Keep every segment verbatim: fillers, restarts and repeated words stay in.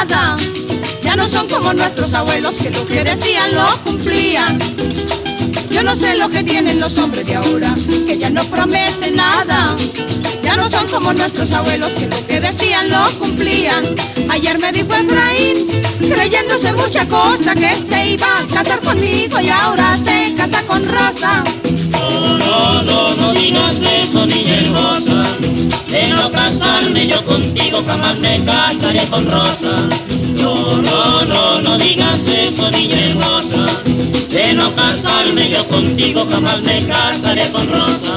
nada. Ya no son como nuestros abuelos que lo que decían lo cumplían. Yo no sé lo que tienen los hombres de ahora, que ya no prometen nada. Ya no son como nuestros abuelos que lo que decían lo cumplían. Ayer me dijo Efraín, creyéndose mucha cosa, que se iba a casar conmigo y ahora se casa con Rosa. No, no, no, no digas eso, niña hermosa. De no casarme yo contigo jamás me casaré con Rosa. No, no, no, no digas eso, niña hermosa. De no casarme yo contigo jamás me casaré con Rosa.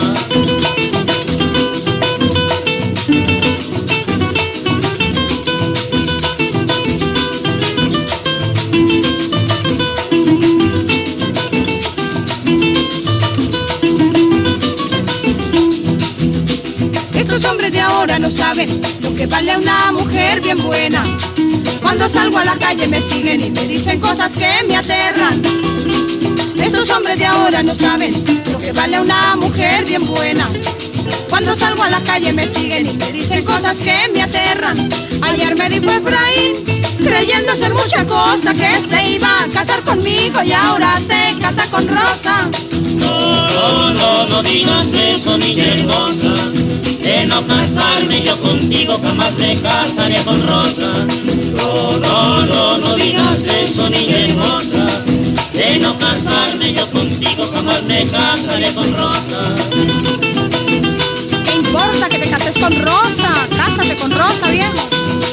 Estos hombres de ahora no saben lo que vale una mujer bien buena. Cuando salgo a la calle me siguen y me dicen cosas que me aterran. Estos hombres de ahora no saben lo que vale una mujer bien buena. Cuando salgo a la calle me siguen y me dicen cosas que me aterran. Ayer me dijo Efraín, creyéndose mucha cosa, que se iba a casar conmigo y ahora se casa con Rosa. No, no, no, no digas eso, niña hermosa. De no casarme yo contigo jamás me casaré con Rosa. No, no, no, no digas eso, niña hermosa. De no casarme yo contigo jamás me casaré con Rosa. ¿Qué importa que te cases con Rosa? Cásate con Rosa, viejo.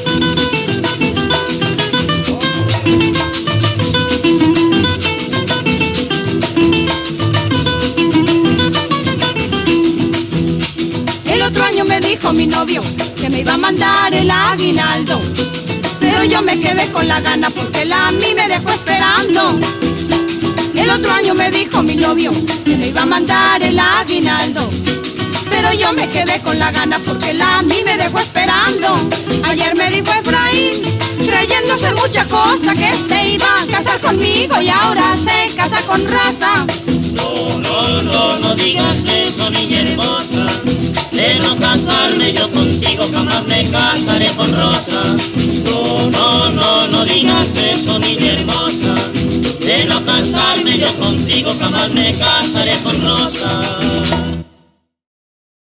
El otro año me dijo mi novio que me iba a mandar el aguinaldo, pero yo me quedé con la gana porque él a mí me dejó esperando. El otro año me dijo mi novio que me iba a mandar el aguinaldo, pero yo me quedé con la gana porque él a mí me dejó esperando. Ayer me dijo Efraín, creyéndose mucha cosa, que se iba a casar conmigo y ahora se casa con Rosa. No, no, no, no digas eso, niña hermosa. De no casarme yo contigo jamás me casaré con Rosa. No, no, no, no digas eso, niña hermosa. De no casarme yo contigo jamás me casaré con Rosa.